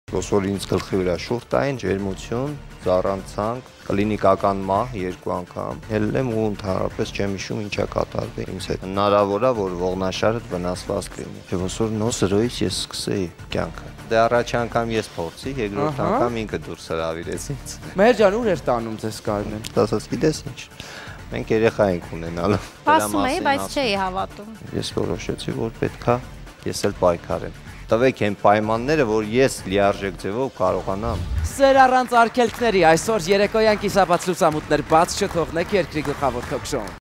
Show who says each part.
Speaker 1: Ոսոր ինձ գլխի վրա շուրջ տային ջերմություն, զառանցանք, կլինիկական մահ 2 անգամ, ելել եմ ու ընդհանրապես չեմ հիշում ինչա կատարվել ինձ հետ։ Հնարավոր է, որ ողնաշարը վնասված լինի։ Թե ոսոր նոսրոյից ես սկսեի կյանքը։ Դե առաջ անգամ ես փորձի, երկրորդ անգամ ինքը դուրս հրավիրեց ինձ։
Speaker 2: Մերջան, ուր էր տանում ձեզ Կարմեն։
Speaker 1: Ասաց, գիտես ինչ, մենք երեխա ենք ունենալու։
Speaker 3: Ասում էի, բայց չէի հավատում։
Speaker 1: Ես որոշեցի, որ պետքա ես էլ պայքարեմ։ Տվեք այն պայմանները, որ ես լիարժեք ձևով կարողանամ։
Speaker 2: Սեր առանց արգելքների, այսօր երեկոյան կիսաբաց լուսամուտներ բաց չթողնեք երկրի գլխավոր թոք շոուն։